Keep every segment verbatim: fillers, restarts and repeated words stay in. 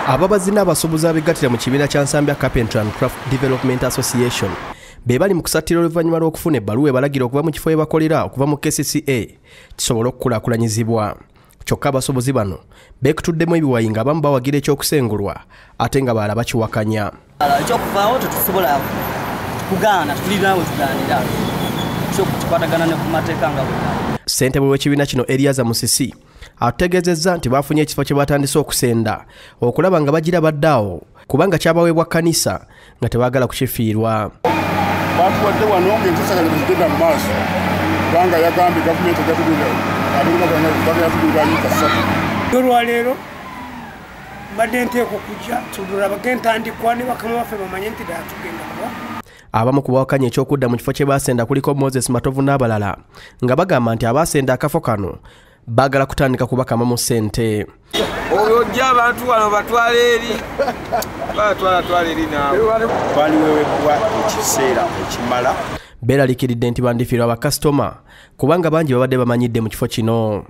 Ababazi n'abasuubuzi abegattira mu kibiina kya Nsambya Carpentry and Craft Development Association be bali mu kusattira oluvannyuma lw'okufuna ebbaluwa ebalagira okuva mu kifo we bakolera okuva mu K C C A kisobola okukulaakulanyizibwa. Kyokka abasuubuzi bano beekutuddemu ebiwayi nga abamu bawagira ekyokusengulwa ate nga balala bakiwakanya. Ekyokuvaawo tetusobola kugaana, tulinawe tugaanira ekyokukwatagana ne ku mateeka nga bwe. Ssentebe w'ekibiina kino Eriaza Musisi ategeezezza nti baafunye ekifo kye batandise okusenda okulaba nga bagira baddaawo kubanga kyabaweebwa kkanisa nga tebaagala kukifiirwa. Batuwadde wano ng'enteesaganya zigenda mu maaso kubanga yagambye gavumenti ejatugenda yatugenda yiika ssatu. Olwaleero mbadde nteekwa okujja tulabage ntandikwa ne bakama baffe bamanye nti ddala tugenda kuba. Abamu ku bawakanya ekyokudda mu kifo kye baasenda kuliko Moses Matovu n'abalala nga bagamba nti abaasenda akafo kano baagala kutandika kubakamamu ssente. Ojja abantu wano batwala eri batwala twala eri naawe Baliweebwa ekiseera ekimala. Beeraliikiridde nti bandifiirwa bakasitoma kubanga bangi babadde bamanyidde mu kifo kino.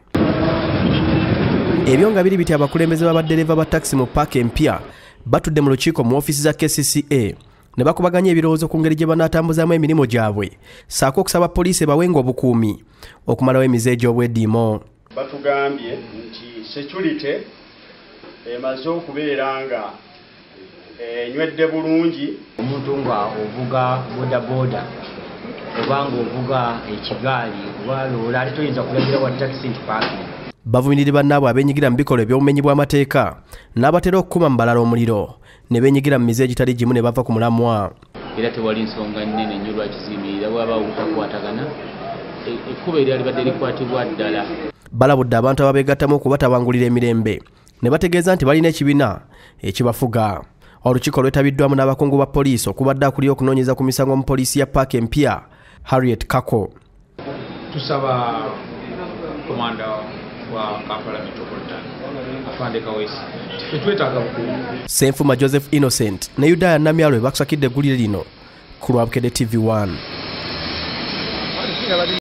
Ebyo nga biri biti abakulembeze b'abaddereeva ba takisi mu paaka empya batudde mu lukiiko mu ofiisi za K C C A ne bakubaganya ebirowoozo ku ngeri gye banaatambuzaamu emirimu gyabwe ssaako okusaba poliisi ebawenga obukuumi okumalawo emize egy'obweddiimo. Batugambye nti security emaze okubeera nga enywedde bulungi. Omuntu nga ovuga boda boda obanga ovuga ekigaali oba loola ate toyinza kulagira wa takisi nti paakingi. Bavumirire bannaabwe abeenyigira mu bikolwa eby'obumenyi bw'amateeka n'abatera okukuma mu balala omuliro ne beenyigira mu mize egitali gimu ne bava ku mulamwa. Era tewali nsonga nnene nnyo lwakizimirira bwaba obutakwatagana ekkubo eryali badde likwatibwa ddala. Balabudde abantu ababeegattamu okubatabangulira emirembe ne bategeeza nti balina ekibiina ekibafuga. Olukiiko lwetabiddwamu n'abakungu ba poliisi okubadde akuli okunoonyeza ku misango mu poliisi ya paaka empya Harriet Kako. Tusaba komanda wa Kampala Metropolitan afande Kawesi tetwetaaga bukuumi. Ssenfuma Joseph Innocent ne Yudaya Namyalo bakusakidde eggulire lino ku Lwabukede T V one.